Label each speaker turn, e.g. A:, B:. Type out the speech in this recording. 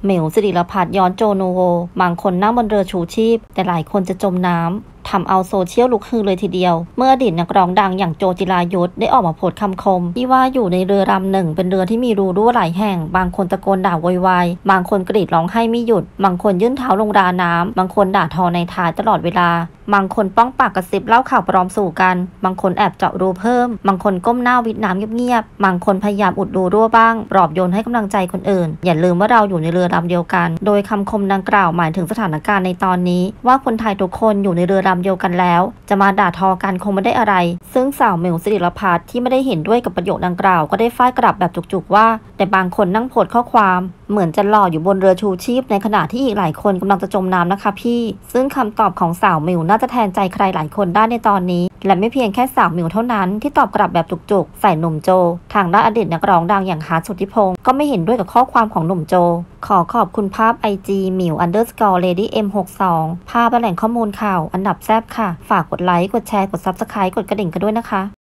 A: เหมวสิริรพัฒน์ย้อนโจโนโวบางคนนั่งบนเรือชูชีพแต่หลายคนจะจมน้ำทำเอาโซเชียลลุกฮือเลยทีเดียวเมื่ออดีตนักร้องดังอย่างโจจิรายุทธได้ออกมาโพสต์คำคมที่ว่าอยู่ในเรือลำหนึ่งเป็นเรือที่มีรูรั่วหลายแห่งบางคนตะโกนด่าโวยวายบางคนกรีดร้องไห้ไม่หยุดบางคนยื่นเท้าลงราน้ำบางคนด่าทอในท้ายตลอดเวลาบางคนป้องปากกระซิบเล่าข่าวปลอมสู่กันบางคนแอบเจาะรูเพิ่มบางคนก้มหน้าวิดน้ำเงียบๆบางคนพยายามอุดรูรั่วบ้างปลอบโยนให้กำลังใจคนอื่นอย่าลืมว่าเราอยู่ในเรือลำเดียวกันโดยคำคมดังกล่าวหมายถึงสถานการณ์ในตอนนี้ว่าคนไทยทุกคนอยู่ในเรือลำเดียวกันแล้วจะมาด่าทอกันคงไม่ได้อะไรซึ่งสาวเหมวสิริรพัฒน์ที่ไม่ได้เห็นด้วยกับประโยคดังกล่าวก็ได้ฟาดกลับแบบจุกๆว่าแต่บางคนนั่งโพสต์ข้อความเหมือนจะหล่ออยู่บนเรือชูชีพในขณะที่อีกหลายคนกำลังจะจมน้ำนะคะพี่ซึ่งคำตอบของสาวเหมวน่าจะแทนใจใครหลายคนได้ในตอนนี้และไม่เพียงแค่สาวเหมวเท่านั้นที่ตอบกลับแบบจุกๆใส่หนุ่มโจทางด้านอดีตนักร้องดังอย่างฮาร์ทสุทธิพงศ์ก็ไม่เห็นด้วยกับข้อความของหนุ่มโจขอขอบคุณภาพ IG หมิว _lady m62 ภาพและแหล่งข้อมูลข่าวอันดับแซ่บค่ะฝากกดไลค์กดแชร์กด Subscribe กดกระดิ่งกันด้วยนะคะ